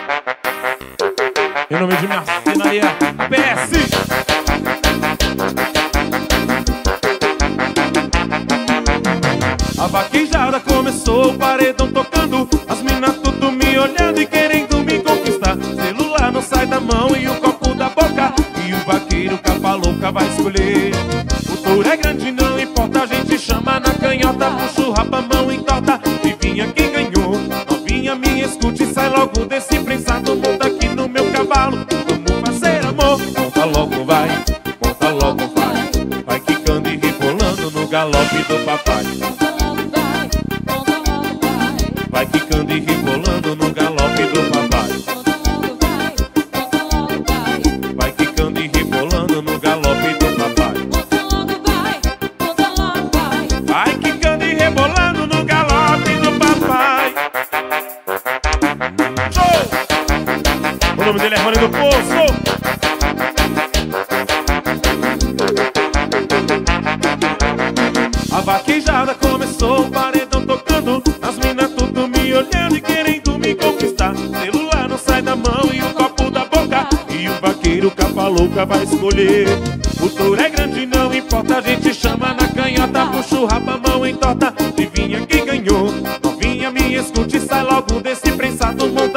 Em nome de Marcenaria PS. A vaquejada começou, o paredão tocando, as minas tudo me olhando e querendo me conquistar. Celular não sai da mão e o copo da boca, e o vaqueiro capa louca vai escolher. O touro é grande, não importa, a gente chama na canhota, puxa o rabo, a mão entorta, adivinha quem ganhou? Novinha, me escute e sai logo desse prensado, monta aqui no meu cavalo, vamos fazer amor. Monta logo vai, monta logo vai, vai quicando e rebolando no galope do papai. Vai quicando e rebolando no galope do papai. Vai quicando e rebolando no galope do papai. Vai quicando e rebolando no galope do papai. Show! O nome dele é Rony do Poço. A vaquejada começou, o paredão tocando, as minas tudo me olhando e querendo me conquistar. Celular não sai da mão e o copo da boca, e o vaqueiro capa louca vai escolher. O touro é grande, não importa, a gente chama na canhota, puxa o rabo, a mão entorta, adivinha quem ganhou? Novinha, me escute, sai logo desse prensado, monta